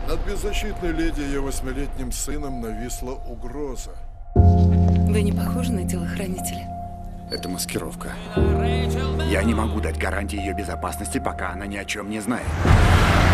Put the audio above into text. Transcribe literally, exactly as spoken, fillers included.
Над беззащитной леди и ее восьмилетним сыном нависла угроза. Вы не похожи на телохранителя? Это маскировка. Я не могу дать гарантии ее безопасности, пока она ни о чем не знает.